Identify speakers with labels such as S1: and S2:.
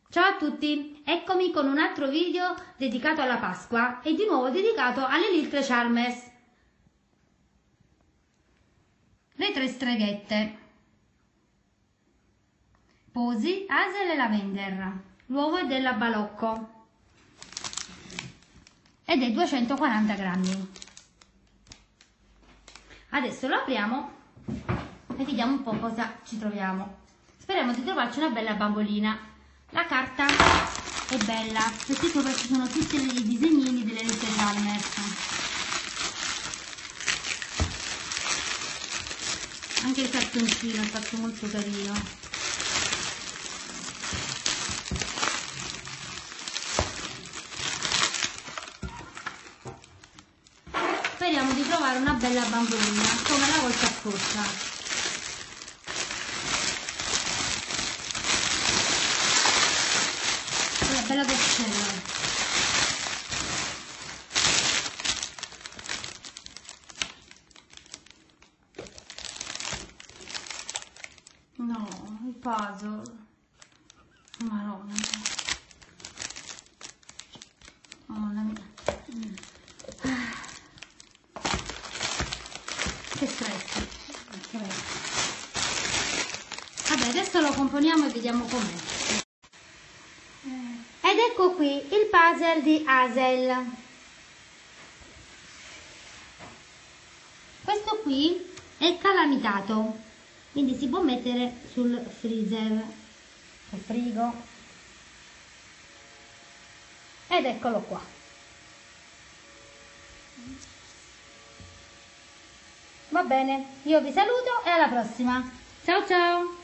S1: Ciao a tutti, eccomi con un altro video dedicato alla Pasqua e di nuovo dedicato alle Little Charmers. Le tre streghette. Posy, Hazel e Lavender. L'uovo è della Balocco ed è 240 grammi. Adesso lo apriamo e vediamo un po' cosa ci troviamo. Speriamo di trovarci una bella bambolina. La carta è bella, perché sopra ci sono tutti i disegnini delle Little Charmers. Anche il cartoncino è fatto molto carino. Speriamo di trovare una bella bambolina, come la volta scorsa. Bella porcella. No, il puzzle. Maronna. Madonna mia. Che stress. Vabbè, adesso lo componiamo e vediamo com'è. Ed ecco qui il puzzle di Hazel. Questo qui è calamitato, quindi si può mettere sul freezer, sul frigo. Ed eccolo qua. Va bene, io vi saluto e alla prossima. Ciao ciao!